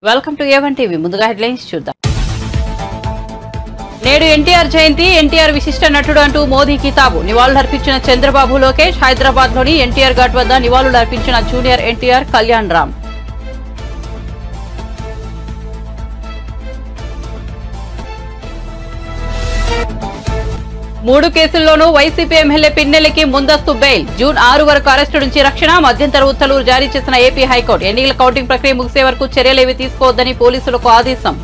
Welcome to A1 TV. ముందుగా headlines చూద్దాం. నేడు ఎన్టీఆర్ జయంతి, ఎన్టీఆర్ విశిష్ట నటుడు అంటూ మోదీ కితాబు. నివాళులర్పించిన చంద్రబాబు, లోకేష్. హైదరాబాద్ లోని ఎన్టీఆర్ ఘాట్ వద్ద నివాళులర్పించిన జూనియర్ ఎన్టీఆర్, కళ్యాణ్ రామ్. మూడు కేసుల్లోనూ వైసీపీ ఎమ్మెల్యే పిన్నెల్లికి ముందస్తు బెయిల్. జూన్ 6 వరకు అరెస్టు నుంచి రక్షణ. మధ్యంతర ఉత్తర్వులు జారీ చేసిన ఏపీ హైకోర్టు. ఎన్నికల కౌంటింగ్ ప్రక్రియ ముగిసే వరకు చర్యలేవీ తీసుకోవద్దని పోలీసులకు ఆదేశం.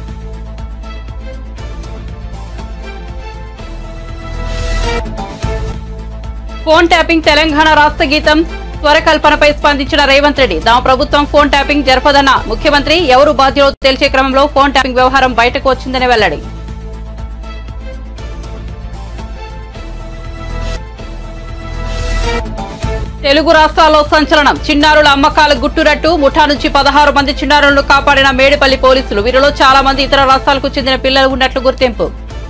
ఫోన్ ట్యాపింగ్ తెలంగాణ రాష్ట్ర గీతం స్వరకల్పనపై స్పందించిన రేవంత్ రెడ్డి. తమ ప్రభుత్వం ఫోన్ ట్యాపింగ్ జరపదన్న ముఖ్యమంత్రి. ఎవరు బాధ్యులో తేల్చే క్రమంలో ఫోన్ ట్యాపింగ్ వ్యవహారం బయటకు వచ్చిందని వెల్లడి. తెలుగు రాష్ట్రాల్లో సంచలనం. చిన్నారుల అమ్మకాల గుట్టురట్టు. ముఠా నుంచి 16 మంది చిన్నారులను కాపాడిన మేడిపల్లి పోలీసులు. వీరిలో చాలా మంది ఇతర రాష్ట్రాలకు చెందిన పిల్లలు ఉన్నట్లు గుర్తింపు.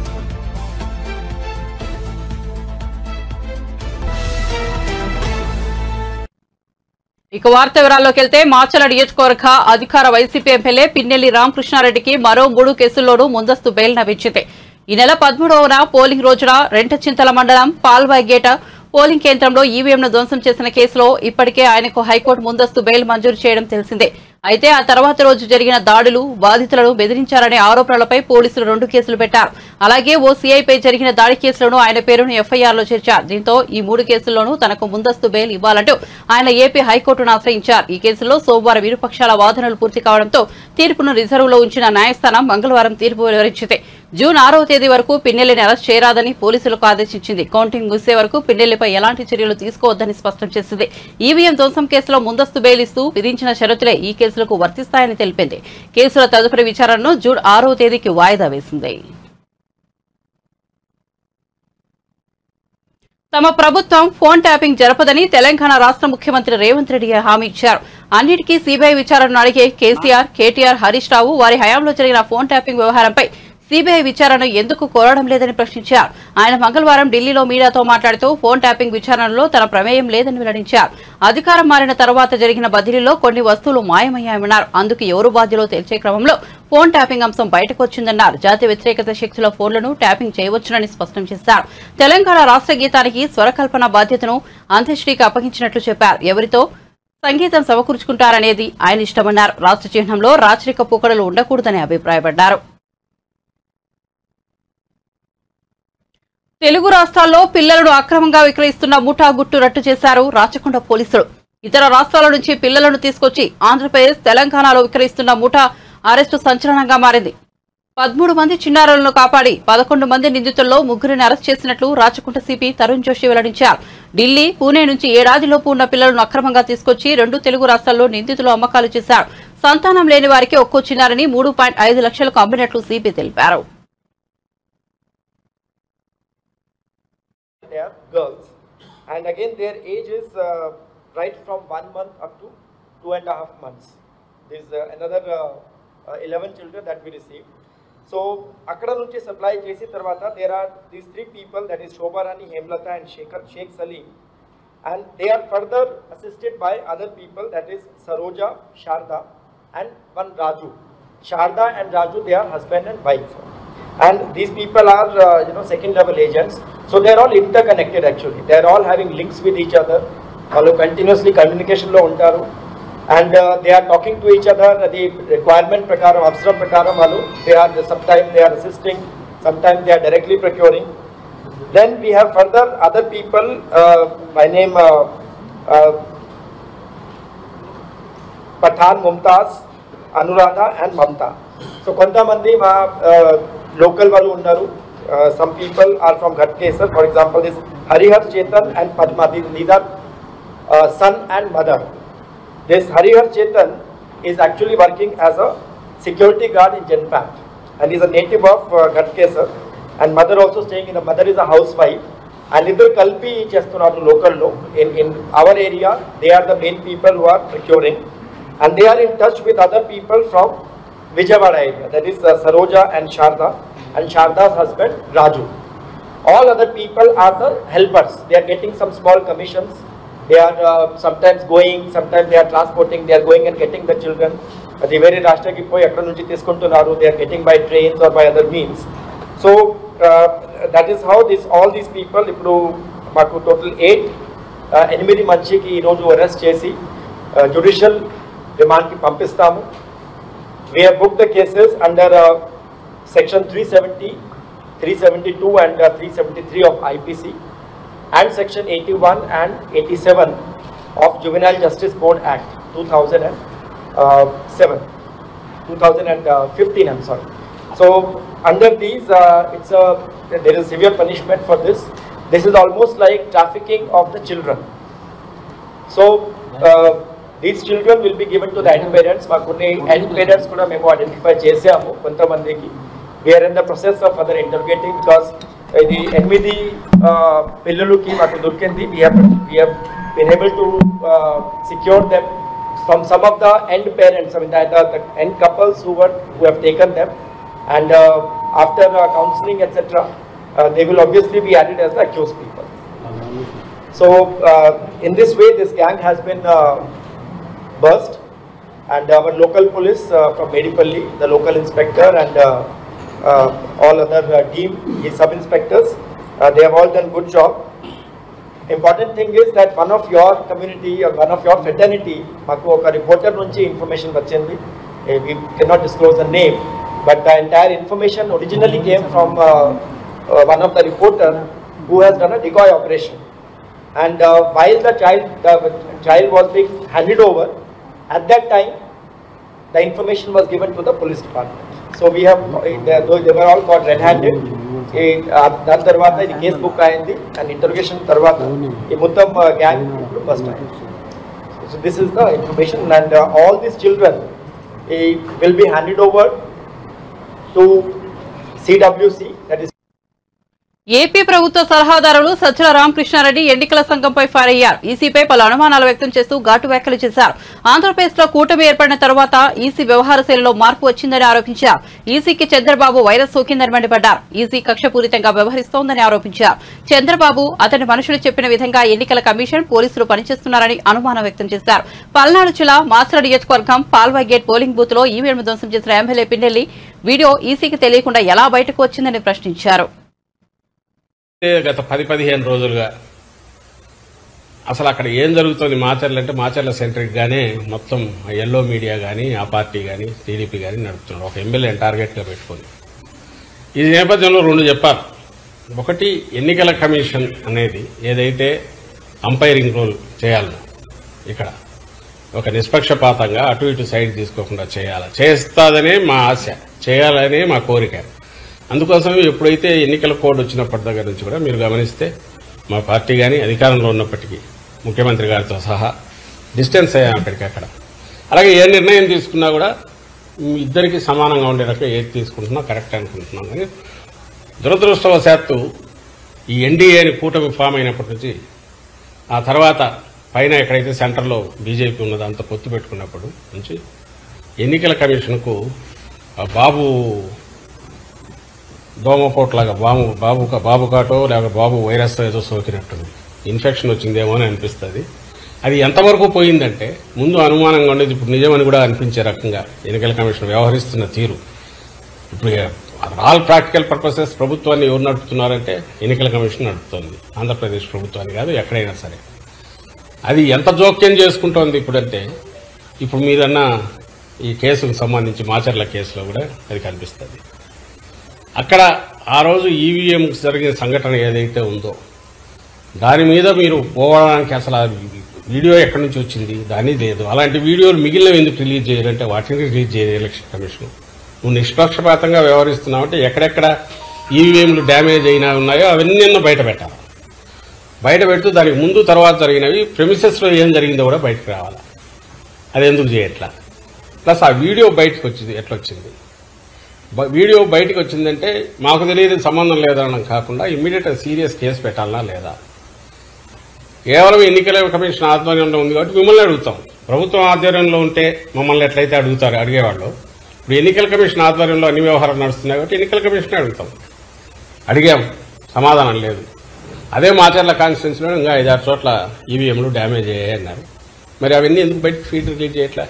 ఇక వార్త వివరాల్లోకి వెళ్తే, మాచల నియోజకవర్గ అధికార వైసీపీ ఎమ్మెల్యే పిన్నెల్లి రామకృష్ణారెడ్డికి మరో 3 కేసుల్లోనూ ముందస్తు బెయిల్ లభించింది. ఈ నెల 13వ పోలింగ్ రోజున రెంటచింతల మండలం పాల్వాయిగేట పోలింగ్ కేంద్రంలో ఈవీఎంను ధ్వంసం చేసిన కేసులో ఇప్పటికే ఆయనకు హైకోర్టు ముందస్తు బెయిల్ మంజూరు చేయడం తెలిసిందే. అయితే ఆ తర్వాత రోజు జరిగిన దాడులు, బాధితులను బెదిరించారనే ఆరోపణలపై పోలీసులు 2 కేసులు పెట్టారు. అలాగే ఓ సీఐపై జరిగిన దాడి కేసులోనూ ఆయన పేరును ఎఫ్ఐఆర్లో చేర్చారు. దీంతో ఈ 3 కేసుల్లోనూ తనకు ముందస్తు బెయిల్ ఇవ్వాలంటూ ఆయన ఏపీ హైకోర్టును ఆశ్రయించారు. ఈ కేసులో సోమవారం ఇరుపక్షాల వాదనలు పూర్తి కావడంతో తీర్పును రిజర్వులో ఉంచిన న్యాయస్థానం మంగళవారం తీర్పు వెలువరించింది. జూన్ 6వ తేదీ వరకు పిన్నెల్లిని అరెస్ట్ చేయరాదని పోలీసులకు ఆదేశించింది. కౌంటింగ్ ముగిసే వరకు పిన్నెల్లిపై ఎలాంటి చర్యలు తీసుకోవద్దని స్పష్టం చేసింది. ఈవీఎం ధ్వంసం కేసులో ముందస్తు బెయిల్ ఇస్తూ విధించిన షరతులే ఈ కేసులకు వర్తిస్తాయని తెలిపింది. కేసుల తదుపరి విచారణను జూన్ 6వ తేదీకి వాయిదా వేసింది. తమ ప్రభుత్వం ఫోన్ ట్యాపింగ్ జరపదని తెలంగాణ రాష్ట్ర ముఖ్యమంత్రి రేవంత్ రెడ్డి హామీ ఇచ్చారు. అన్నిటికీ సీబీఐ విచారణను అడిగే కేసీఆర్, కేటీఆర్, హరీష్ రావు వారి హయాంలో జరిగిన ఫోన్ ట్యాపింగ్ వ్యవహారంపై సీబీఐ విచారణ ఎందుకు కోరడం లేదని ప్రశ్నించారు. ఆయన మంగళవారం ఢిల్లీలో మీడియాతో మాట్లాడుతూ ఫోన్ ట్యాపింగ్ విచారణలో తన ప్రమేయం లేదని వెల్లడించారు. అధికారం మారిన తర్వాత జరిగిన బదిలీలో కొన్ని వస్తువులు మాయమయ్యాయన్నారు. అందుకు ఎవరు బాధ్యులో తేల్చే క్రమంలో ఫోన్ ట్యాపింగ్ అంశం బయటకు వచ్చిందన్నారు. జాతీయ వ్యతిరేకత శక్తుల ఫోన్లను ట్యాపింగ్ చేయవచ్చునని స్పష్టం చేశారు. తెలంగాణ రాష్ట్ర గీతానికి స్వరకల్పన బాధ్యతను అంత్యశ్రీకి అప్పగించినట్లు చెప్పారు. ఎవరితో సంగీతం సమకూర్చుకుంటారనేది ఆయన ఇష్టమన్నారు. రాష్ట్ర చిహ్నంలో రాచరిక పోకడలు ఉండకూడదని అభిప్రాయపడ్డారు. తెలుగు రాష్ట్రాల్లో పిల్లలను అక్రమంగా విక్రయిస్తున్న ముఠా గుట్టు రట్టు చేశారు రాచకొండ పోలీసులు. ఇతర రాష్ట్రాల నుంచి పిల్లలను తీసుకొచ్చి ఆంధ్రప్రదేశ్, తెలంగాణలో విక్రయిస్తున్న ముఠా అరెస్టు సంచలనంగా మారింది. 13 మంది చిన్నారులను కాపాడి 11 మంది నిందితుల్లో 3ని అరెస్ట్ చేసినట్లు రాచకొండ సిపి తరుణ్ జోషి వెల్లడించారు. ఢిల్లీ, పూణే నుంచి ఏడాదిలోపు ఉన్న పిల్లలను అక్రమంగా తీసుకొచ్చి 2 తెలుగు రాష్ట్రాల్లో నిందితులు అమ్మకాలు చేశారు. సంతానం లేని వారికి ఒక్కో చిన్నారిని 3.5 లక్షలకు అమ్మినట్లు సిపి తెలిపారు. They are girls, and again their age is right from 1 month up to 2.5 months. There is another 11 children that we received. So akkada nunchi supply chesi tarvata there are these 3 people, that is Shobha Rani, Hemlata and Sheikh Salim, and they are further assisted by other people, that is Saroja, Sharda and one Raju. Sharda and Raju, they are husband and wife, and these people are second level agents. So they are all interconnected actually. They are all having links with each other. All continuously communication lo untaru, and they are talking to each other. The requirement prakaram, avsaram prakaram valu, they are sometimes they are assisting, sometimes they are directly procuring. Then we have further other people by name Pathan, Mumtaz, Anuradha and Mamta. So konta mandi ma local valu unnaru. Some people are from Ghatkesar. For example, this Harihar Chetan and Padma, these are son and mother. This Harihar Chetan is actually working as a security guard in Genpact, and is a native of Ghatkesar, and mother also staying in the mother is a housewife, and idhar kalpi chestunnaru local lo in our area. They are the main people who are procuring, and they are in touch with other people from Vijayawada area, that is Saroja and Sharda, and Sharda's husband Raju. All other people are the helpers. They are getting some small commissions. They are sometimes going, sometimes they are transporting, they are going and getting the children. అది వేరే రాష్ట్రానికి పోయి ఎక్కడ నుంచి తీసుకుంటున్నారు, they are getting by trains or by other means. So that is how all these people ఇప్పుడు మాకు total 8 మందికి ఈరోజు అరెస్ట్ చేసి జ్యుడిషియల్ రిమాండ్కి పంపిస్తాము. We have booked the cases under section 370, 372 and 373 of IPC and section 81 and 87 of Juvenile Justice Code Act 2015, I'm sorry. So under these, there is severe punishment for this. This is almost like trafficking of the children. So these children will be given to the end parents. Makunni end parents kuda memo identify chesamu kontamandiki. We are in the process of further interrogating because the 8 pillaluki maku dorkindi. We have been able to secure them from some of the end parents, I mean the end couples who have taken them, and after counseling etc. They will obviously be added as the accused people. So in this way this gang has been burst, and our local police from Medipalli, the local inspector and all other team, the sub-inspectors, they have all done good job. Important thing is that one of your community or one of your fraternity, maku oka reporter nunchi information vachindi. We cannot disclose the name, but the entire information originally came from one of the reporter who has done a decoy operation, and while the child was being handed over, at that time the information was given to the police department. So we have they were all caught red-handed. దాని తర్వాత ఇది case book అయింది and interrogation తర్వాత ఈ మొత్తం gang ఇప్పుడు bust అయింది. So this is the information and all these children will be handed over to CWC, that is AP ప్రభుత్వ సలహాదారులు సజ్జల రామకృష్ణారెడ్డి ఎన్నికల సంఘంపై ఫైర్ అయ్యారు. ఈసీపై పలు అనుమానాలు వ్యక్తం చేస్తూ ఘాటు వ్యాఖ్యలు చేశారు. ఆంధ్రప్రదేశ్ లో కూటమి ఏర్పడిన తర్వాత ఈసీ వ్యవహార శైలిలో మార్పు వచ్చిందని ఆరోపించారు. ఈసీకి చంద్రబాబు వైరస్ సోకిందని మండిపడ్డారు. ఈసీ కక్షపూరితంగా వ్యవహరిస్తోందని ఆరోపించారు. చంద్రబాబు అతని మనుషులు చెప్పిన విధంగా ఎన్నికల కమిషన్ పోలీసులు పనిచేస్తున్నారని అనుమానం వ్యక్తం చేశారు. పల్నాడు జిల్లా మాచర్ల నియోజకవర్గం పాల్వాయి గేట్ పోలింగ్ బూత్ లో ఈవీఎం ధ్వంసం చేసిన ఎమ్మెల్యే పిన్నెల్లి వీడియో ఈసీకి తెలియకుండా ఎలా బయటకు వచ్చిందని ప్రశ్నించారు. గత 10-15 రోజులుగా అసలు అక్కడ ఏం జరుగుతుంది మాచర్ల అంటే మాచర్ల సెంట్రిక్ గానే మొత్తం ఎల్లో మీడియా గానీ ఆ పార్టీ గానీ టీడీపీ గానీ నడుపుతున్నారు, ఒక ఎమ్మెల్యేని టార్గెట్ గా పెట్టుకుని. ఈ నేపథ్యంలో 2 చెప్పారు. ఒకటి, ఎన్నికల కమిషన్ అనేది ఏదైతే అంపైరింగ్ రోల్ చేయాలో ఇక్కడ ఒక నిష్పక్షపాతంగా అటు ఇటు సైడ్ తీసుకోకుండా చేస్తాదనే మా ఆశ, చేయాలనే మా కోరిక. అందుకోసం ఎప్పుడైతే ఎన్నికల కోడ్ వచ్చినప్పటి దగ్గర నుంచి కూడా మీరు గమనిస్తే మా పార్టీ కానీ అధికారంలో ఉన్నప్పటికీ ముఖ్యమంత్రి గారితో సహా డిస్టెన్స్ అయ్యాం అక్కడికక్కడ. అలాగే ఏ నిర్ణయం తీసుకున్నా కూడా ఇద్దరికి సమానంగా ఉండే రకంగా ఏది తీసుకుంటున్నా కరెక్ట్ అనుకుంటున్నాం. కానీ దురదృష్టవశాత్తు ఈ ఎన్డీఏని కూటమి ఫామ్ అయినప్పటి నుంచి ఆ తర్వాత పైన ఎక్కడైతే సెంటర్లో బీజేపీ ఉన్నదో అంత పొత్తు పెట్టుకున్నప్పుడు నుంచి ఎన్నికల కమిషన్కు బాబు దోమపోట్లాగా బాబు కాటో లేక బాబు వైరస్ ఏదో సోకినట్టుంది, ఇన్ఫెక్షన్ వచ్చిందేమో అని అనిపిస్తుంది. అది ఎంతవరకు పోయిందంటే ముందు అనుమానంగా ఉండేది ఇప్పుడు నిజమని కూడా అనిపించే రకంగా ఎన్నికల కమిషన్ వ్యవహరిస్తున్న తీరు. ఇప్పుడు ఆల్ ప్రాక్టికల్ పర్పసెస్ ప్రభుత్వాన్ని ఎవరు నడుపుతున్నారంటే ఎన్నికల కమిషన్ నడుపుతోంది, ఆంధ్రప్రదేశ్ ప్రభుత్వాన్ని కాదు ఎక్కడైనా సరే. అది ఎంత జోక్యం చేసుకుంటోంది ఇప్పుడంటే ఇప్పుడు మీరన్న ఈ కేసుకు సంబంధించి మాచర్ల కేసులో కూడా అది కనిపిస్తుంది. అక్కడ ఆ రోజు ఈవీఎం జరిగిన సంఘటన ఏదైతే ఉందో దాని మీద మీరు పోవడానికి అసలు ఆ వీడియో ఎక్కడి నుంచి వచ్చింది దాని లేదు. అలాంటి వీడియోలు మిగిలినవి ఎందుకు రిలీజ్ చేయాలంటే వాటిని రిలీజ్ చేయాలి ఎలక్షన్ కమిషన్. నువ్వు నిష్పక్షపాతంగా వ్యవహరిస్తున్నావంటే ఎక్కడెక్కడ ఈవీఎంలు డ్యామేజ్ అయినా ఉన్నాయో అవన్నీ బయట పెట్టాలి. బయట పెడుతూ దానికి ముందు తర్వాత జరిగినవి ప్రెమిసెస్లో ఏం జరిగిందో కూడా బయటకు రావాలి. అది ఎందుకు చేయట్లా? ప్లస్ ఆ వీడియో బయటకు వచ్చింది ఎట్లా వచ్చింది? వీడియో బయటకు వచ్చిందంటే మాకు తెలియదు సంబంధం లేదనడం కాకుండా ఇమ్మీడియట్ సీరియస్ కేసు పెట్టాలనా లేదా? కేవలం ఎన్నికల కమిషన్ ఆధ్వర్యంలో ఉంది కాబట్టి మిమ్మల్ని అడుగుతాం. ప్రభుత్వం ఆధ్వర్యంలో ఉంటే మమ్మల్ని ఎట్లయితే అడిగేవాళ్ళు, ఇప్పుడు ఎన్నికల కమిషన్ ఆధ్వర్యంలో అన్ని వ్యవహారాలు నడుస్తున్నాయి కాబట్టి ఎన్నికల కమిషన్ అడుగుతాం. అడిగాం, సమాధానం లేదు. అదే మాచర్ల కాన్స్టిట్యున్సీలో ఇంకా 5-6 చోట్ల ఈవీఎంలు డ్యామేజ్ అయ్యాయి అన్నారు. మరి అవన్నీ ఎందుకు బయటకు ఫీడ్ రిలీజ్ చేయట్లా?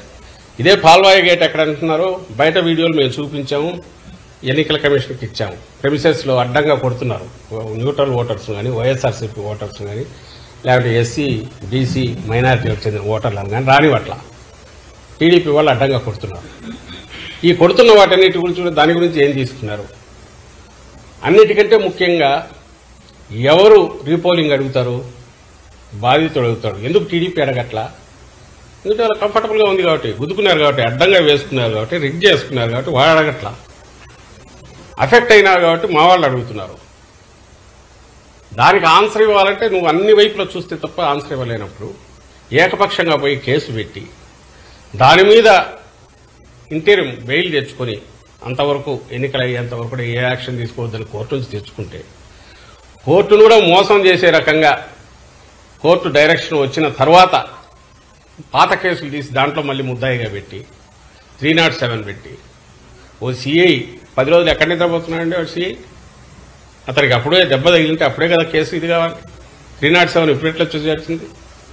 ఇదే పాల్వాయి గేట్ ఎక్కడ అంటున్నారు, బయట వీడియోలు మేము చూపించాము, ఎన్నికల కమిషన్కి ఇచ్చాము. ప్రెమిసెస్లో అడ్డంగా కొడుతున్నారు న్యూట్రల్ ఓటర్స్ కానీ, వైఎస్ఆర్సీపీ ఓటర్స్ కానీ, లేకపోతే ఎస్సీ బీసీ మైనారిటీలకు చెందిన ఓటర్లను కానీ రానివట్ల టీడీపీ వాళ్ళు అడ్డంగా కొడుతున్నారు. ఈ కొడుతున్న వాటన్నిటి గురించి దాని గురించి ఏం తీసుకున్నారు? అన్నిటికంటే ముఖ్యంగా ఎవరు రీపోలింగ్ అడుగుతారు? బాధితుడు అడుగుతాడు. ఎందుకు టీడీపీ అడగట్లా? ఎందుకంటే వాళ్ళు కంఫర్టబుల్గా ఉంది కాబట్టి, గుద్దుకున్నారు కాబట్టి, అడ్డంగా వేసుకున్నారు కాబట్టి, రిగ్ చేసుకున్నారు కాబట్టి వాడు అడగట్లా. అఫెక్ట్ అయినారు కాబట్టి మా వాళ్ళు అడుగుతున్నారు. దానికి ఆన్సర్ ఇవ్వాలంటే నువ్వు అన్ని వైపులో చూస్తే తప్ప ఆన్సర్ ఇవ్వలేనప్పుడు ఏకపక్షంగా పోయి కేసు పెట్టి దాని మీద ఇంటీరియం బెయిల్ తెచ్చుకొని అంతవరకు ఎన్నికలు అయ్యేంతవరకు కూడా ఏ యాక్షన్ తీసుకోవద్దని కోర్టు నుంచి తెచ్చుకుంటే, కోర్టును కూడా మోసం చేసే రకంగా కోర్టు డైరెక్షన్ వచ్చిన తర్వాత పాత కేసులు తీసి దాంట్లో మళ్ళీ ముద్దాయిగా పెట్టి 307 పెట్టి ఓ సిఐ 10 రోజులు ఎక్కడ నిద్రపోతున్నాడండి వాడు సిఐ? అతనికి అప్పుడే దెబ్బ తగిలింటే అప్పుడే కదా కేసు ఇది కావాలి. 307 ఇప్పుడు ఎట్లా వచ్చింది?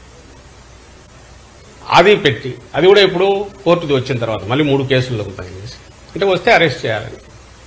అది పెట్టి అది కూడా ఇప్పుడు కోర్టుది వచ్చిన తర్వాత మళ్ళీ 3 కేసులు దొరుకుతాయి అంటే వస్తే అరెస్ట్ చేయాలని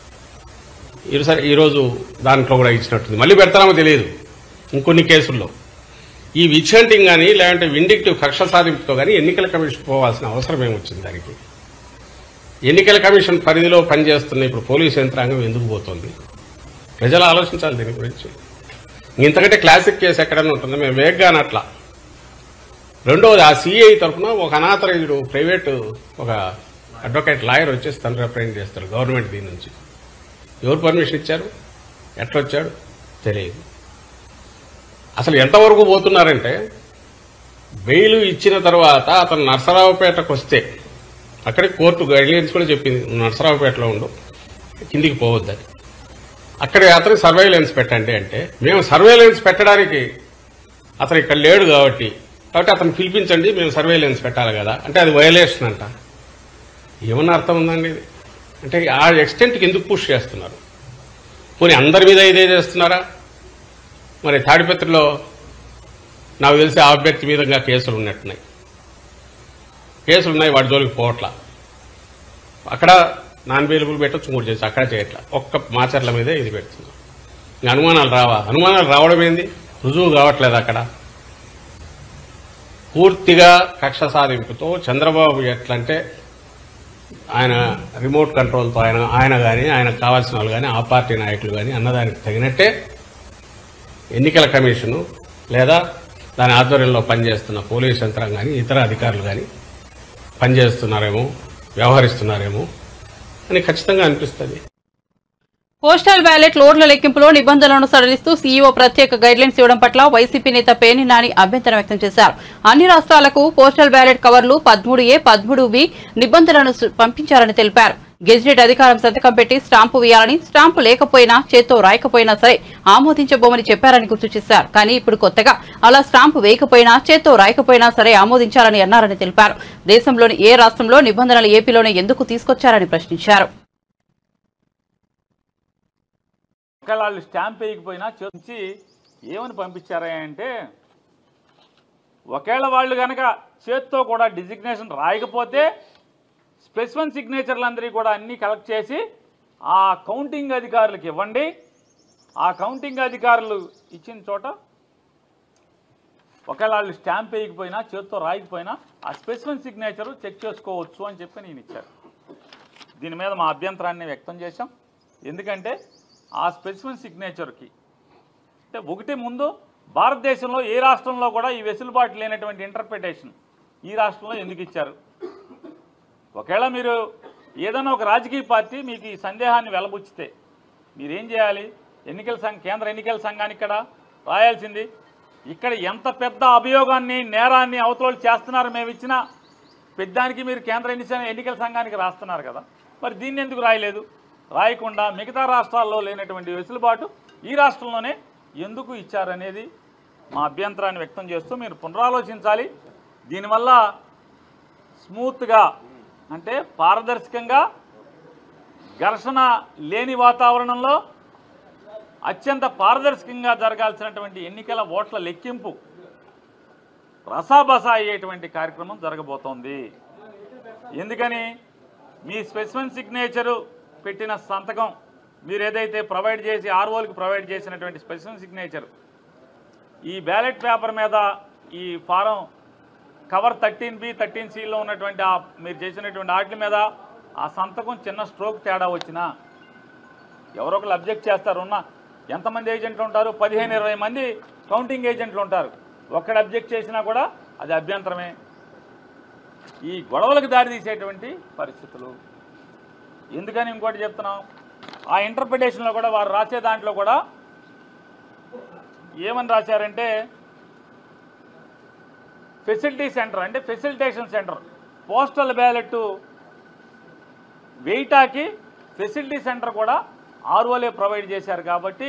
ఈరోజు దాంట్లో కూడా ఇచ్చినట్టుంది. మళ్ళీ పెడతామో తెలియదు ఇంకొన్ని కేసుల్లో. ఈ విచ్ హంటింగ్ కానీ లేదంటే విండిక్టివ్ కక్ష సాధింపుతో కానీ ఎన్నికల కమిషన్ పోవాల్సిన అవసరం ఏమొచ్చింది? దానికి ఎన్నికల కమిషన్ పరిధిలో పనిచేస్తున్న ఇప్పుడు పోలీసు యంత్రాంగం ఎందుకు పోతుంది? ప్రజలు ఆలోచించాలి దీని గురించి. ఇంతకంటే క్లాసిక్ కేసు ఎక్కడన్నా ఉంటుందో మేము వేగ్గా అనట్లా. రెండవది, ఆ సిఐ తరఫున ఒక అనాథరైజ్డ్ ప్రైవేటు ఒక అడ్వకేట్ లాయర్ వచ్చేసి తను రిప్రజెంట్ చేస్తారు గవర్నమెంట్ దీని నుంచి. ఎవరు పర్మిషన్ ఇచ్చారు? ఎట్లొచ్చాడు తెలియదు. అసలు ఎంతవరకు పోతున్నారంటే బెయిల్ ఇచ్చిన తర్వాత అతను నర్సరావుపేటకు వస్తే అక్కడికి కోర్టు గైడ్లైన్స్ కూడా చెప్పింది, నర్సరావుపేటలో ఉండు, కిందికి పోవద్దని. అక్కడ అతను సర్వేలెన్స్ పెట్టండి అంటే మేము సర్వేలెన్స్ పెట్టడానికి అతను ఇక్కడ లేడు కాబట్టి అతను పిలిపించండి, మేము సర్వేలెన్స్ పెట్టాలి కదా అంటే అది వయలేషన్ అంట. ఏమన్నా అర్థం ఉందండి ఇది? అంటే ఆ ఎక్స్టెంట్కి ఎందుకు పుష్ చేస్తున్నారు? పోనీ అందరి మీద ఇదే చేస్తున్నారా? మరి తాడిపత్రిలో నాకు తెలిసి ఆ అభ్యర్థి మీద కేసులు ఉన్నట్టున్నాయి. వాడి జోలికి పోవట్లా. అక్కడ నాన్ బెయిలబుల్ పెట్టచ్చు, 3 చేసి అక్కడ చేయట్లా. ఒక్క మాచర్ల మీదే ఇది పెడుతున్నాం. ఇంకా అనుమానాలు రావా? అనుమానాలు రావడం ఏంది? రుజువు కావట్లేదు. అక్కడ పూర్తిగా కక్ష సాధింపుతో చంద్రబాబు ఎట్లంటే ఆయన రిమోట్ కంట్రోల్తో ఆయన కానీ ఆయనకు కావాల్సిన వాళ్ళు కానీ ఆ పార్టీ నాయకులు కానీ అన్నదానికి తగినట్టే ఎన్నికల కమిషను లేదా దాని ఆధ్వర్యంలో పనిచేస్తున్న పోలీసు యంత్రాంగం కానీ ఇతర అధికారులు కానీ పనిచేస్తున్నారేమో, వ్యవహరిస్తున్నారేమో అని ఖచ్చితంగా అనిపిస్తుంది. పోస్టల్ బ్యాలెట్ లోడ్ల లెక్కింపులో నిబంధనలను సడలిస్తూ సీఈఓ ప్రత్యేక గైడ్లైన్స్ ఇవ్వడం పట్ల వైసీపీ నేత పేర్ని నాని అభ్యంతరం వ్యక్తం చేశారు. అన్ని రాష్ట్రాలకు పోస్టల్ బ్యాలెట్ కవర్లు 13A, 13B నిబంధనలను పంపించారని తెలిపారు. గెజిటెడ్ అధికారం సంతకం పెట్టి స్టాంపు వేయాలని, స్టాంపు లేకపోయినా చేత్తో రాయకపోయినా సరే ఆమోదించబోమని చెప్పారని గుర్తు చేశారు. కానీ ఇప్పుడు కొత్తగా అలా స్టాంపు వేయకపోయినా చేత్తో రాయకపోయినా సరే ఆమోదించాలని అన్నారని తెలిపారు. దేశంలోని ఏ రాష్ట్రంలో నిబంధనలు ఏపీలోనే ఎందుకు తీసుకొచ్చారని ప్రశ్నించారు. ఒకవేళ వాళ్ళు స్టాంప్ వేయకపోయినా చేసి ఏమని పంపించారా అంటే, ఒకవేళ వాళ్ళు కనుక చేత్తో కూడా డిజిగ్నేషన్ రాయకపోతే స్పెసిఫిక్ సిగ్నేచర్లందరికీ కూడా అన్నీ కలెక్ట్ చేసి ఆ కౌంటింగ్ అధికారులకు ఇవ్వండి. ఆ కౌంటింగ్ అధికారులు ఇచ్చిన చోట ఒకవేళ వాళ్ళు స్టాంప్ వేయకపోయినా చేత్తో రాయకపోయినా ఆ స్పెసిఫిక్ సిగ్నేచర్ చెక్ చేసుకోవచ్చు అని చెప్పి నేను ఇచ్చాను. దీని మీద మా అభ్యంతరాన్ని వ్యక్తం చేశాం. ఎందుకంటే ఆ స్పెసిఫిక్ సిగ్నేచర్కి అంటే ఒకటి ముందు భారతదేశంలో ఏ రాష్ట్రంలో కూడా ఈ వెసులుబాటు లేనటువంటి ఇంటర్ప్రిటేషన్ ఈ రాష్ట్రంలో ఎందుకు ఇచ్చారు? ఒకవేళ మీరు ఏదైనా ఒక రాజకీయ పార్టీ మీకు ఈ సందేహాన్ని వెలబుచ్చితే మీరేం చేయాలి? కేంద్ర ఎన్నికల సంఘానికి ఇక్కడ రాయాల్సింది. ఇక్కడ ఎంత పెద్ద అభియోగాన్ని నేరాన్ని అవతల చేస్తున్నారు మేము ఇచ్చిన పెద్దానికి మీరు కేంద్ర ఎన్నికల సంఘానికి రాస్తున్నారు కదా, మరి దీన్ని ఎందుకు రాయలేదు? రాయకుండా మిగతా రాష్ట్రాల్లో లేనటువంటి వెసులుబాటు ఈ రాష్ట్రంలోనే ఎందుకు ఇచ్చారనేది మా అభ్యంతరాన్ని వ్యక్తం చేస్తూ మీరు పునరాలోచించాలి. దీనివల్ల స్మూత్గా అంటే పారదర్శకంగా ఘర్షణ లేని వాతావరణంలో అత్యంత పారదర్శకంగా జరగాల్సినటువంటి ఎన్నికల ఓట్ల లెక్కింపు రసాబసా అయ్యేటువంటి కార్యక్రమం జరగబోతోంది. ఎందుకని మీ స్పెసిఫిక్ సిగ్నేచరు పెట్టిన సంతకం మీరు ఏదైతే ప్రొవైడ్ చేసి ఆర్ఓలకి ప్రొవైడ్ చేసినటువంటి స్పెసిఫిక్ సిగ్నేచర్ ఈ బ్యాలెట్ పేపర్ మీద ఈ ఫారం కవర్ 13B 13Cలో ఉన్నటువంటి మీరు చేసినటువంటి వాటి మీద ఆ సంతకం చిన్న స్ట్రోక్ తేడా వచ్చినా ఎవరో ఒకరు అబ్జెక్ట్ చేస్తారు. ఎంతమంది ఏజెంట్లు ఉంటారు? 15-20 మంది కౌంటింగ్ ఏజెంట్లు ఉంటారు. ఒక్కడు అబ్జెక్ట్ చేసినా కూడా అది అభ్యంతరమే. ఈ గొడవలకు దారితీసేటువంటి పరిస్థితులు. ఎందుకని ఇంకోటి చెప్తున్నాం, ఆ ఇంటర్ప్రిటేషన్లో కూడా వారు రాసే దాంట్లో కూడా ఏమని రాశారంటే ఫెసిలిటీ సెంటర్ అంటే ఫెసిలిటేషన్ సెంటర్. పోస్టల్ బ్యాలెట్ వెయిటాకి ఫెసిలిటీ సెంటర్ కూడా ఆర్ఓలే ప్రొవైడ్ చేశారు. కాబట్టి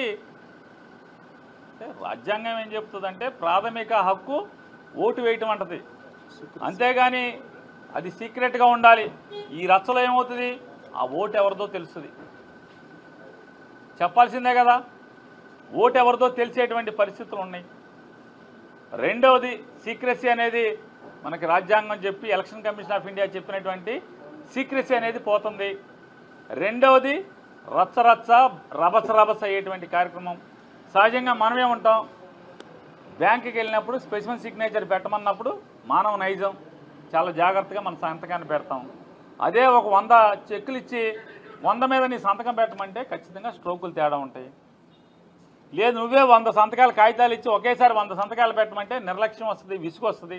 రాజ్యాంగం ఏం చెప్తుందంటే ప్రాథమిక హక్కు ఓటు వేయటం అంటది, అంతేగాని అది సీక్రెట్గా ఉండాలి. ఈ రచ్చలో ఏమవుతుంది, ఆ ఓటు ఎవరిదో తెలుస్తుంది, చెప్పాల్సిందే కదా. ఓటు ఎవరిదో తెలిసేటువంటి పరిస్థితులు ఉన్నాయి. రెండవది సీక్రెసీ అనేది మనకి రాజ్యాంగం చెప్పి ఎలక్షన్ కమిషన్ ఆఫ్ ఇండియా చెప్పినటువంటి సీక్రెసీ అనేది పోతుంది. రెండవది రచ్చ రభస అయ్యేటువంటి కార్యక్రమం. సహజంగా మనమే ఉంటాం, బ్యాంకుకి వెళ్ళినప్పుడు స్పెసిఫిక్ సిగ్నేచర్ పెట్టమన్నప్పుడు మానవ నైజం చాలా జాగ్రత్తగా మన సంతకాన్ని పెడతాం. అదే ఒక 100 చెక్కులు ఇచ్చి 100 మీద నీ సంతకం పెట్టమంటే ఖచ్చితంగా స్ట్రోకులు తేడా ఉంటాయి. లేదు నువ్వే 100 సంతకాలు కాగితాలు ఇచ్చి ఒకేసారి 100 సంతకాలు పెట్టమంటే నిర్లక్ష్యం వస్తుంది, విసుగు వస్తుంది.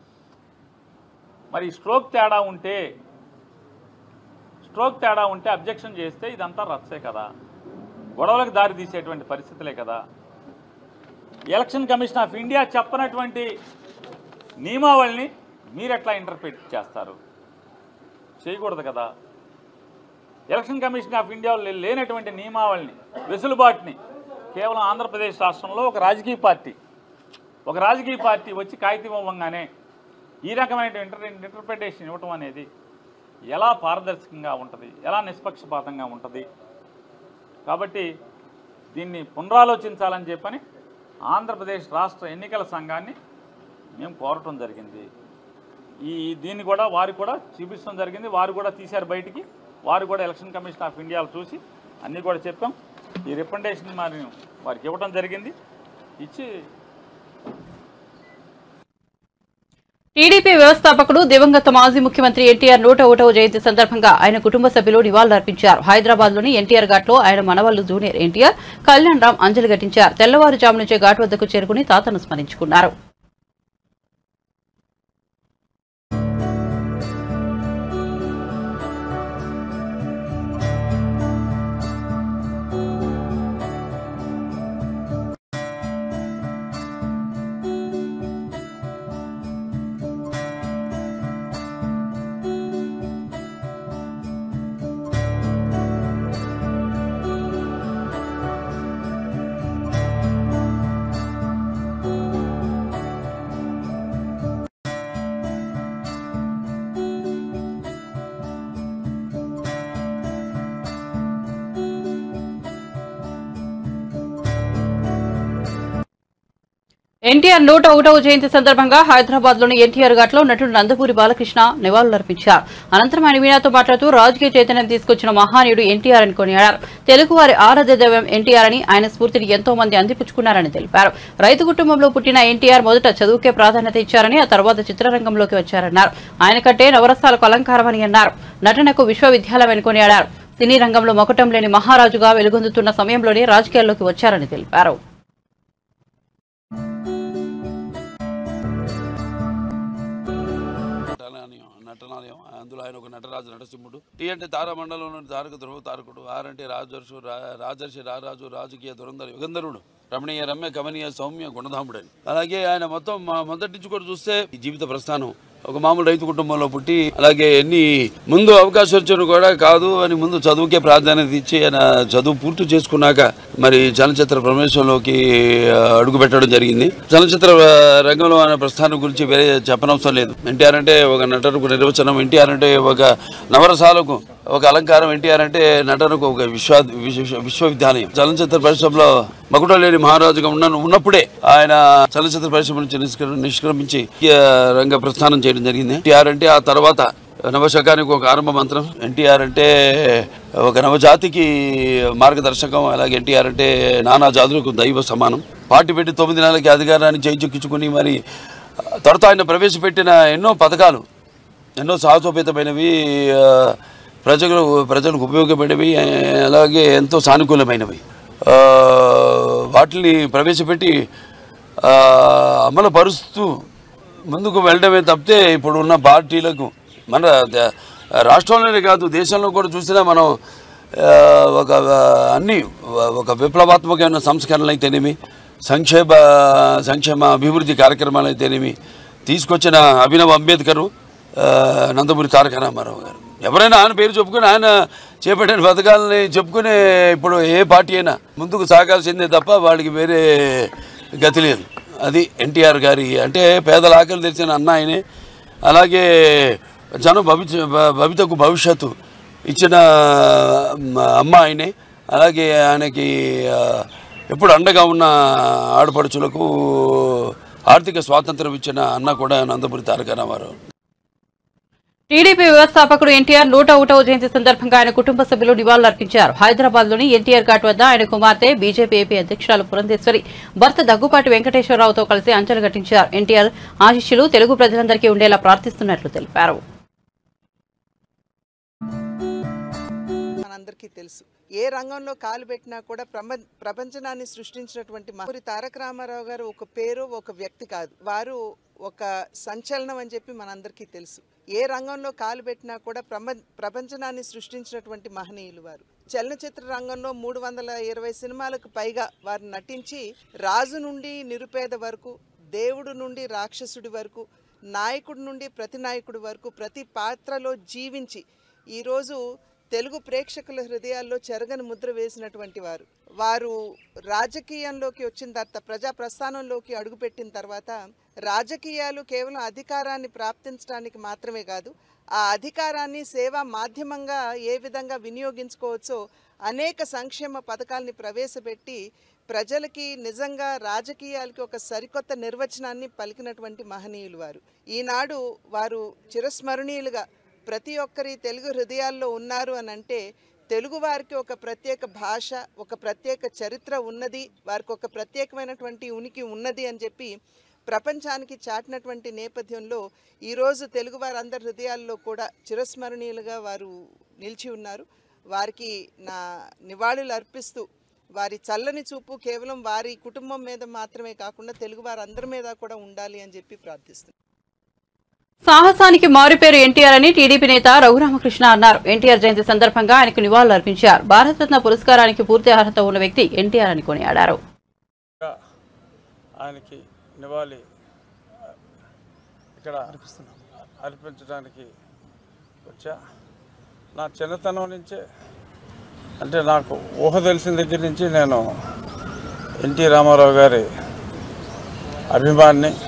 మరి స్ట్రోక్ తేడా ఉంటే అబ్జెక్షన్ చేస్తే ఇదంతా రచ్చే కదా, గొడవలకు దారి తీసేటువంటి పరిస్థితులే కదా. ఎలక్షన్ కమిషన్ ఆఫ్ ఇండియా చెప్పనటువంటి నియమావళిని మీరు ఎట్లా ఇంటర్ప్రిట్ చేస్తారు? చేయకూడదు కదా. ఎలక్షన్ కమిషన్ ఆఫ్ ఇండియా లేనటువంటి నియమావళిని, వెసులుబాటుని కేవలం ఆంధ్రప్రదేశ్ రాష్ట్రంలో ఒక రాజకీయ పార్టీ వచ్చి కాగితం ఇవ్వగానే ఈ రకమైన ఇంటర్ప్రిటేషన్ ఇవ్వటం అనేది ఎలా పారదర్శకంగా ఉంటుంది, ఎలా నిష్పక్షపాతంగా ఉంటుంది? కాబట్టి దీన్ని పునరాలోచించాలని చెప్పని ఆంధ్రప్రదేశ్ రాష్ట్ర ఎన్నికల సంఘాన్ని మేము కోరటం జరిగింది. దీన్ని కూడా వారు కూడా చూపించడం జరిగింది. వారు కూడా తీశారు బయటికి. వారు కూడా ఎలక్షన్ కమిషన్ ఆఫ్ ఇండియాలో చూసి అన్నీ కూడా చెప్పాం. ఈ రిప్రజెంటేషన్ మరి వారికి ఇవ్వడం జరిగింది. ఇచ్చి టీడీపీ వ్యవస్థాపకుడు దివంగత మాజీ ముఖ్యమంత్రి ఎన్టీఆర్ 101వ జయంతి సందర్భంగా ఆయన కుటుంబ సభ్యులు నివాళులర్పించారు. హైదరాబాద్లోని ఎన్టీఆర్ ఘాట్లో ఆయన మనవళ్లు జూనియర్ ఎన్టీఆర్, కళ్యాణ్ రామ్ అంజలి ఘటించారు. తెల్లవారుజాము నుంచే ఘాట్ వద్దకు చేరుకుని తాతను స్మరించుకున్నారు. ఎన్టీఆర్ 101వ జయంతి సందర్భంగా హైదరాబాద్ లోని ఎన్టీఆర్ ఘాట్లో నటుడు నందమూరి బాలకృష్ణ నివాళులర్పించారు. అనంతరం ఆయన మీడియాతో మాట్లాడుతూ రాజకీయ చైతన్యం తీసుకొచ్చిన మహానీయుడు ఎన్టీఆర్ అని కొనియాడారు. తెలుగువారి ఆరాధ్య దైవం ఎన్టీఆర్ అని, ఆయన స్ఫూర్తిని ఎంతో మంది అందిపుచ్చుకున్నారని తెలిపారు. రైతు కుటుంబంలో పుట్టిన ఎన్టీఆర్ మొదట చదువుకే ప్రాధాన్యత ఇచ్చారని, ఆ తర్వాత చిత్రరంగంలోకి వచ్చారన్నారు. ఆయన కంటే నవరసాలకు అలంకారమని అన్నారు. నటనకు విశ్వవిద్యాలయం కొనియాడారు. సినీ రంగంలో మొకటం లేని మహారాజుగా వెలుగొందుతున్న సమయంలోనే రాజకీయాల్లోకి వచ్చారని తెలిపారు. నటనాలయం, అందులో ఆయన ఒక నటరాజు నటసింహుడు. టీ అంటే తారామండలంలో తారక ధ్రువ తారకుడు. ఆర్ అంటే రాజర్షి రారాజు రాజకీయ దురంధర యుగంధరుడు, రమణీయ రమ్య కమనీయ సౌమ్య గుణధాముడు అని. అలాగే ఆయన మొదటి నుంచి కూడా చూస్తే ఈ జీవిత ప్రస్థానం ఒక మామూలు రైతు కుటుంబంలో పుట్టి, అలాగే ముందు అవకాశం వచ్చాను కూడా కాదు అని ముందు చదువుకే ప్రాధాన్యత ఇచ్చి ఆయన చదువు పూర్తి చేసుకున్నాక మరి చలనచిత్ర ప్రవేశంలోకి అడుగు పెట్టడం జరిగింది. చలనచిత్ర రంగంలో ఆయన ప్రస్థానం గురించి వేరే చెప్పనవసరం లేదు. ఎన్టీఆర్ అంటే ఒక నటనకు నిర్వచనం, ఎన్టీఆర్ అంటే ఒక నవరసాలకు ఒక అలంకారం, ఎన్టీఆర్ అంటే నటనకు ఒక విశ్వవిద్యాలయం. చలనచిత్ర పరిశ్రమలో మకుటం లేని మహారాజుగా ఉన్నప్పుడే ఆయన చలనచిత్ర పరిశ్రమ నుంచి నిష్క్రమించి రంగ ప్రస్థానం చేయడం జరిగింది. ఎన్టీఆర్ అంటే ఆ తర్వాత నవశకానికి ఒక ఆరంభ మంత్రం. ఎన్టీఆర్ అంటే ఒక నవజాతికి మార్గదర్శకం. అలాగే ఎన్టీఆర్ అంటే నానా జాతులకు దైవ సమానం. పార్టీ పెట్టి 9 నెలలకి అధికారాన్ని చేజిక్కించుకుని మరి తర్వాత ఆయన ప్రవేశపెట్టిన ఎన్నో పథకాలు ఎన్నో సాహసోపేతమైనవి, ప్రజలకు ఉపయోగపడేవి, అలాగే ఎంతో సానుకూలమైనవి. వాటిని ప్రవేశపెట్టి అమలు పరుస్తూ ముందుకు వెళ్ళడమే తప్పితే ఇప్పుడు ఉన్న పార్టీలకు మన రాష్ట్రంలోనే కాదు దేశంలో కూడా చూసినా మనం ఒక విప్లవాత్మకమైన సంస్కరణలు అయితేనేమి, సంక్షేమ అభివృద్ధి కార్యక్రమాలు అయితేనేమి తీసుకొచ్చిన అభినవ్ అంబేద్కరు, నందమూరి తారక రామారావు గారు, ఎవరైనా ఆయన పేరు చెప్పుకుని ఆయన చేపట్టిన పథకాలని చెప్పుకునే ఇప్పుడు ఏ పార్టీ అయినా ముందుకు సాగాల్సిందే తప్ప వాళ్ళకి వేరే గతి లేదు. అది ఎన్టీఆర్ గారి అంటే పేదల ఆకలి తెరిచిన అన్న ఆయనే. అలాగే జనం భవితకు భవిష్యత్తు ఇచ్చిన అమ్మ ఆయనే. అలాగే ఆయనకి ఎప్పుడు అండగా ఉన్న ఆడపడుచులకు ఆర్థిక స్వాతంత్రం ఇచ్చిన అన్న కూడా నందమూరి తారక రామారావు. టీడీపీ వ్యవస్థాపకుడు ఎన్టీఆర్ 101వ జయంతి సందర్భంగా ఆయన కుటుంబ సభ్యులు నివాళులర్పించారు. హైదరాబాద్ లోని ఎన్టీఆర్ ఘాట్ వద్ద ఆయన కుమార్తె బీజేపీ ఏపీ అధ్యక్షురాలు పురంధేశ్వరి భర్త దగ్గుపాటి వెంకటేశ్వరరావుతో కలిసి అంజలి ఘటించారు. ఎన్టీఆర్ ఆశీస్సులు తెలుగు ప్రజలందరికీ ఉండేలా ప్రార్థిస్తున్నట్లు తెలిపారు. మనందరికీ తెలుసు, ఏ రంగంలో కాలు పెట్టినా కూడా ప్రపంచనాన్ని సృష్టించినటువంటి నందమూరి తారక రామారావు గారు ఒక పేరు, ఒక వ్యక్తి కాదు. వారు ఒక సంచలనం అని చెప్పి మనందరికీ తెలుసు. ఏ రంగంలో కాలు పెట్టినా కూడా ప్రపంచనాన్ని సృష్టించినటువంటి మహనీయులు వారు. చలనచిత్ర రంగంలో 320 సినిమాలకు పైగా వారు నటించి రాజు నుండి నిరుపేద వరకు, దేవుడు నుండి రాక్షసుడి వరకు, నాయకుడి నుండి ప్రతి నాయకుడి వరకు ప్రతి పాత్రలో జీవించి ఈరోజు తెలుగు ప్రేక్షకుల హృదయాల్లో చెరగని ముద్ర వేసినటువంటి వారు రాజకీయంలోకి వచ్చిన తర్వాత, ప్రజా ప్రస్థానంలోకి అడుగుపెట్టిన తర్వాత రాజకీయాలు కేవలం అధికారాన్ని ప్రాప్తించడానికి మాత్రమే కాదు, ఆ అధికారాన్ని సేవా మాధ్యమంగా ఏ విధంగా వినియోగించుకోవచ్చో అనేక సంక్షేమ పథకాలని ప్రవేశపెట్టి ప్రజలకి నిజంగా రాజకీయాలకి ఒక సరికొత్త నిర్వచనాన్ని పలికినటువంటి మహనీయులు వారు. ఈనాడు వారు చిరస్మరణీయులుగా ప్రతి ఒక్కరి తెలుగు హృదయాల్లో ఉన్నారు అని అంటే తెలుగు వారికి ఒక ప్రత్యేక భాష, ఒక ప్రత్యేక చరిత్ర ఉన్నది, వారికి ఒక ప్రత్యేకమైనటువంటి ఉనికి ఉన్నది అని చెప్పి ప్రపంచానికి చాటినటువంటి నేపథ్యంలో ఈరోజు తెలుగు వారందరి హృదయాల్లో కూడా చిరస్మరణీయులుగా వారు నిలిచి ఉన్నారు. వారికి నా నివాళులు అర్పిస్తూ వారి చల్లని చూపు కేవలం వారి కుటుంబం మీద మాత్రమే కాకుండా తెలుగు వారందరి మీద కూడా ఉండాలి అని చెప్పి ప్రార్థిస్తున్నాను. సాహసానికి మారుపేరు ఎన్టీఆర్ అని టీడీపీ నేత రఘురామకృష్ణ అన్నారు. ఎన్టీఆర్ జయంతి సందర్భంగా ఆయనకు నివాళులు అర్పించారు. భారతరత్న పురస్కారానికి పూర్తి అర్హత ఉన్న వ్యక్తి ఎన్టీఆర్ అని కొనియాడారు. ఆయనకి నివాళి ఇక్కడ అర్పించడానికి వచ్చా. నా చిన్నతనం నుంచే అంటే నాకు ఊహ తెలిసిన దగ్గర నుంచి నేను ఎన్టీ రామారావు గారి అభిమాని.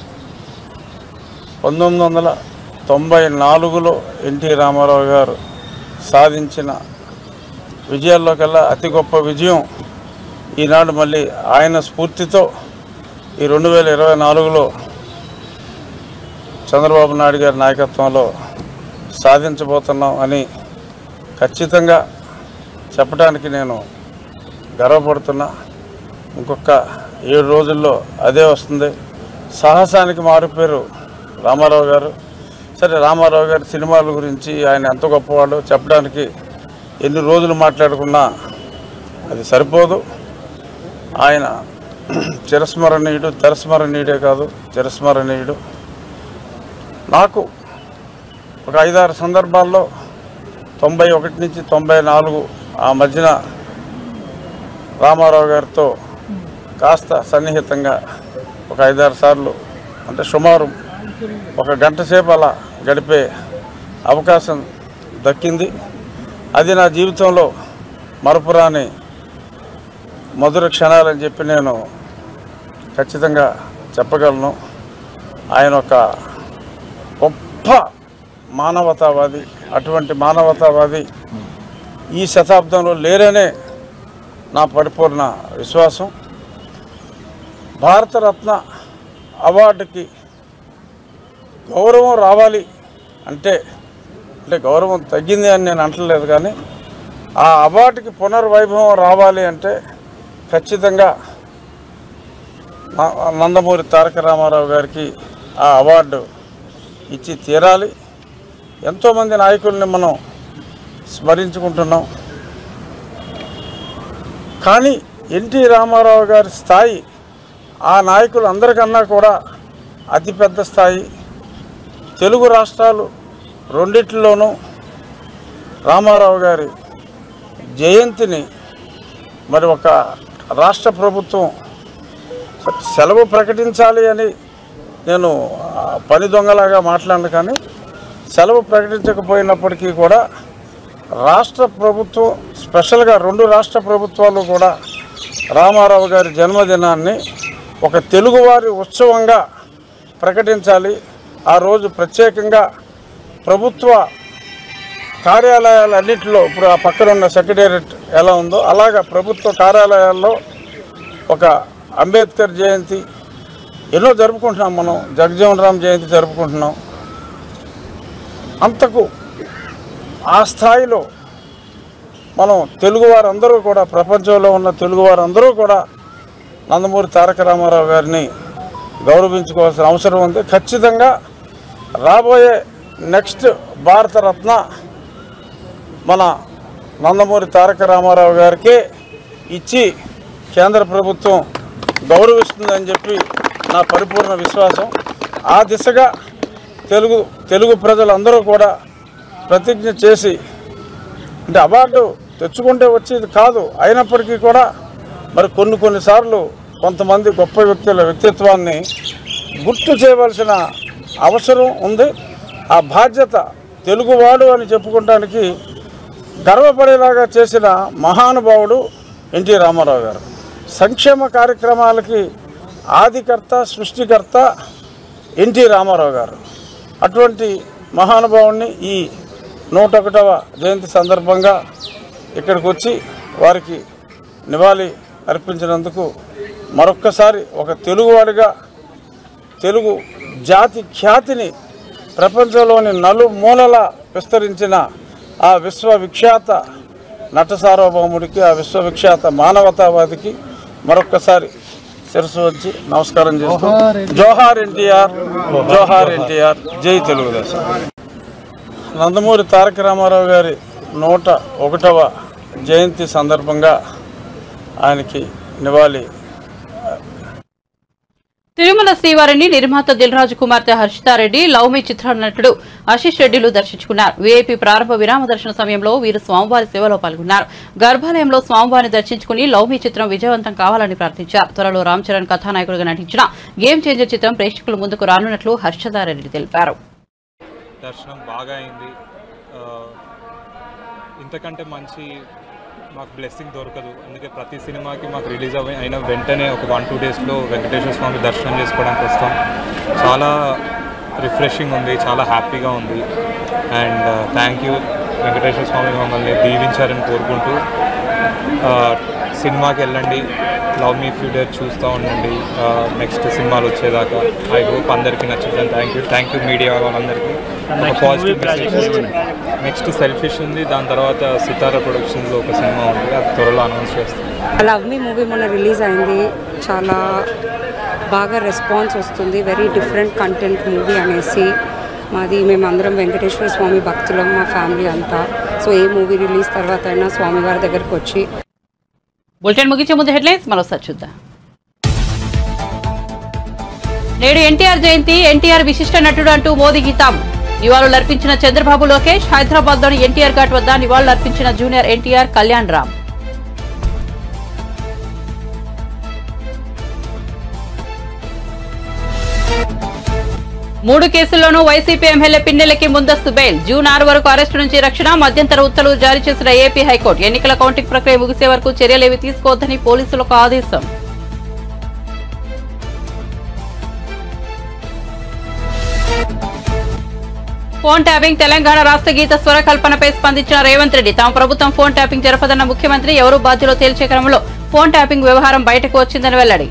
1994లో ఎన్టీ రామారావు గారు సాధించిన విజయాల్లో కల్లా అతి గొప్ప విజయం ఈనాడు మళ్ళీ ఆయన స్ఫూర్తితో ఈ 2024లో చంద్రబాబు నాయుడు గారి నాయకత్వంలో సాధించబోతున్నాం అని ఖచ్చితంగా చెప్పడానికి నేను గర్వపడుతున్నా. ఇంకొక 7 రోజుల్లో అదే వస్తుంది. సాహసానికి మారుపేరు రామారావు గారు. సరే, రామారావు గారి సినిమాల గురించి ఆయన ఎంత గొప్పవాడో చెప్పడానికి ఎన్ని రోజులు మాట్లాడుకున్నా అది సరిపోదు. ఆయన చిరస్మరణీయుడు, చిరస్మరణీయుడే కాదు చిరస్మరణీయుడు. నాకు ఒక 5-6 సందర్భాల్లో 91 నుంచి 94 ఆ మధ్యన రామారావు గారితో కాస్త సన్నిహితంగా ఒక 5-6 సార్లు అంటే సుమారు 1 గంట సేపు అలా గడిపే అవకాశం దక్కింది. అది నా జీవితంలో మరపురాని మధుర క్షణాలని చెప్పి నేను ఖచ్చితంగా చెప్పగలను. ఆయన ఒక గొప్ప మానవతావాది. అటువంటి మానవతావాది ఈ శతాబ్దంలో లేరనే నా పరిపూర్ణ విశ్వాసం. భారతరత్న అవార్డుకి గౌరవం రావాలి అంటే అంటే గౌరవం తగ్గింది అని నేను అంటలేదు, కానీ ఆ అవార్డుకి పునర్వైభవం రావాలి అంటే ఖచ్చితంగా నందమూరి తారక రామారావు గారికి ఆ అవార్డు ఇచ్చి తీరాలి. ఎంతోమంది నాయకుల్ని మనం స్మరించుకుంటున్నాం, కానీ ఎన్టీ రామారావు గారి స్థాయి ఆ నాయకులు అందరికన్నా కూడా అతిపెద్ద స్థాయి. తెలుగు రాష్ట్రాలు రెండిట్లోనూ రామారావు గారి జయంతిని మరి ఒక రాష్ట్ర ప్రభుత్వం సెలవు ప్రకటించాలి అని నేను పని దొంగలాగా మాట్లాడను, కానీ సెలవు ప్రకటించకపోయినప్పటికీ కూడా రాష్ట్ర ప్రభుత్వం స్పెషల్గా 2 రాష్ట్ర ప్రభుత్వాలు కూడా రామారావు గారి జన్మదినాన్ని ఒక తెలుగువారి ఉత్సవంగా ప్రకటించాలి. ఆ రోజు ప్రత్యేకంగా ప్రభుత్వ కార్యాలయాలన్నింటిలో, ఇప్పుడు ఆ పక్కన ఉన్న సెక్రటేరియట్ ఎలా ఉందో అలాగా ప్రభుత్వ కార్యాలయాల్లో ఒక అంబేద్కర్ జయంతి ఎన్నో జరుపుకుంటున్నాం, మనం జగజీవన్ రామ్ జయంతి జరుపుకుంటున్నాం. అంతకు ఆ స్థాయిలో మనం తెలుగువారందరూ కూడా, ప్రపంచంలో ఉన్న తెలుగువారందరూ కూడా నందమూరి తారక రామారావు గారిని గౌరవించుకోవాల్సిన అవసరం ఉంది. ఖచ్చితంగా రాబోయే నెక్స్ట్ భారతరత్న మన నందమూరి తారక రామారావు గారికే ఇచ్చి కేంద్ర ప్రభుత్వం గౌరవిస్తుందని చెప్పి నా పరిపూర్ణ విశ్వాసం. ఆ దిశగా తెలుగు ప్రజలందరూ కూడా ప్రతిజ్ఞ చేసి, అంటే అవార్డు తెచ్చుకుంటే వచ్చేది కాదు, అయినప్పటికీ కూడా మరి కొన్నిసార్లు కొంతమంది గొప్ప వ్యక్తుల వ్యక్తిత్వాన్ని గుర్తు చేయవలసిన అవసరం ఉంది. ఆ బాధ్యత తెలుగువాడు అని చెప్పుకోవడానికి గర్వపడేలాగా చేసిన మహానుభావుడు ఎన్టీ రామారావు గారు. సంక్షేమ కార్యక్రమాలకి ఆదికర్త, సృష్టికర్త ఎన్టీ రామారావు గారు. అటువంటి మహానుభావుడిని ఈ 101వ జయంతి సందర్భంగా ఇక్కడికి వచ్చి వారికి నివాళి అర్పించినందుకు మరొక్కసారి ఒక తెలుగువాడిగా తెలుగు జాతి ఖ్యాతిని ప్రపంచంలోని నలుమూలల విస్తరించిన ఆ విశ్వవిఖ్యాత నట సార్వభౌముడికి, ఆ విశ్వవిఖ్యాత మానవతావాదికి మరొక్కసారి శిరస్సు వచ్చి నమస్కారం చేస్తూ జోహార్ ఎన్టీఆర్, జోహార్ ఎన్టీఆర్, జై తెలుగుదేశం. నందమూరి తారక రామారావు గారి 101వ జయంతి సందర్భంగా ఆయనకి నివాళి. తిరుమల శ్రీవారిని నిర్మాత దిల్రాజు కుమార్తె హర్షితారెడ్డి, లవ్ మీ చిత్ర నటుడు ఆశీష్ రెడ్డిలు దర్శించుకున్నారు. వీఐపీ ప్రారంభ విరామ దర్శన సమయంలో వీరు స్వామివారి సేవలో పాల్గొన్నారు. గర్భాలయంలో స్వామివారిని దర్శించుకుని లవ్ మీ చిత్రం విజయవంతం కావాలని ప్రార్థించారు. త్వరలో రామ్ చరణ్ కథానాయకుడిగా నటించిన గేమ్ చేంజర్ చిత్రం ప్రేక్షకుల ముందుకు రానున్నట్లు హర్షితారెడ్డి తెలిపారు. దర్శనం బాగా అయింది. ఇంతకంటే మంచి మాకు బ్లెస్సింగ్ దొరకదు. అందుకే ప్రతి సినిమాకి మాకు రిలీజ్ అయిన వెంటనే ఒక 1-2 డేస్లో వెంకటేశ్వర స్వామి దర్శనం చేసుకోవడానికి వస్తాం. చాలా రిఫ్రెషింగ్ ఉంది, చాలా హ్యాపీగా ఉంది. And thank you Venkateswara Swamy మమ్మల్ని దీవించారని కోరుకుంటూ సినిమాకి వెళ్ళండి, లవ్ మీ ఫ్యూచర్ చూస్తూ ఉండండి నెక్స్ట్ సినిమాలు వచ్చేదాకా. ఐ హోప్ అందరికీ నచ్చుతుంది. థ్యాంక్ యూ మీడియా వాళ్ళందరికీ. ఒక పాజిటివ్ మెసేజ్. నెక్స్ట్ సెల్ఫిష్ ఉంది, దాని తర్వాత సితారా ప్రొడక్షన్స్లో ఒక సినిమా ఉంది, అది త్వరలో అనౌన్స్ చేస్తాం. లవ్ మీ మూవీ మొన్న రిలీజ్ అయింది, చాలా బాగా రెస్పాన్స్ వస్తుంది. వెరీ డిఫరెంట్ కంటెంట్ మూవీ అనేసి. మేమందరం వెంకటేశ్వర స్వామి భక్తులం, మా ఫ్యామిలీ అంతా. సో ఏ మూవీ రిలీజ్ తర్వాత అయినా స్వామివారి దగ్గరకు వచ్చి. బులెటిన్ ముగించే ముందు హెడ్లైన్స్ మరోసారి చూద్దాం. నేడు ఎన్టీఆర్ జయంతి, ఎన్టీఆర్ విశిష్ట నటుడు అంటూ మోదీ హితాము. నివాళులర్పించిన చంద్రబాబు లోకేష్, హైదరాబాద్లోని ఎన్టీఆర్ ఘాట్ వద్ద నివాళులర్పించిన జూనియర్ ఎన్టీఆర్ కళ్యాణ్ రామ్. మూడు కేసుల్లోనూ వైసీపీ ఎమ్మెల్యే పిన్నెలకి ముందస్తు బెయిల్. జూన్ 6 వరకు అరెస్టు నుంచి రక్షణ. మధ్యంతర ఉత్తర్వులు జారీ చేసిన ఏపీ హైకోర్టు. ఎన్నికల కౌంటింగ్ ప్రక్రియ ముగిసే వరకు చర్యలేవి తీసుకోవద్దని పోలీసులకు ఆదేశం. ఫోన్ ట్యాపింగ్, తెలంగాణ రాష్ట్ర గీత స్వరకల్పనపై స్పందించిన రేవంత్ రెడ్డి. తమ ప్రభుత్వం ఫోన్ ట్యాపింగ్ జరపదన్న ముఖ్యమంత్రి. ఎవరు బాధ్యులో తేల్చే క్రమంలో ఫోన్ ట్యాపింగ్ వ్యవహారం బయటకు వచ్చిందని వెల్లడి.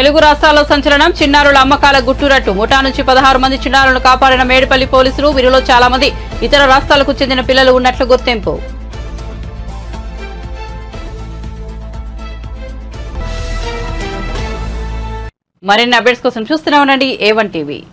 తెలుగు రాష్ట్రాల్లో సంచలనం చిన్నారుల అమ్మకాల గుట్టురట్టు ముఠా నుంచి 16 మంది చిన్నారులను కాపాడిన మేడిపల్లి పోలీసులు వీరిలో చాలా మంది ఇతర రాష్ట్రాలకు చెందిన పిల్లలు ఉన్నట్లు గుర్తింపు. మరిన్ని అప్డేట్స్ కోసం చూస్తూనే ఉండండి A1 TV.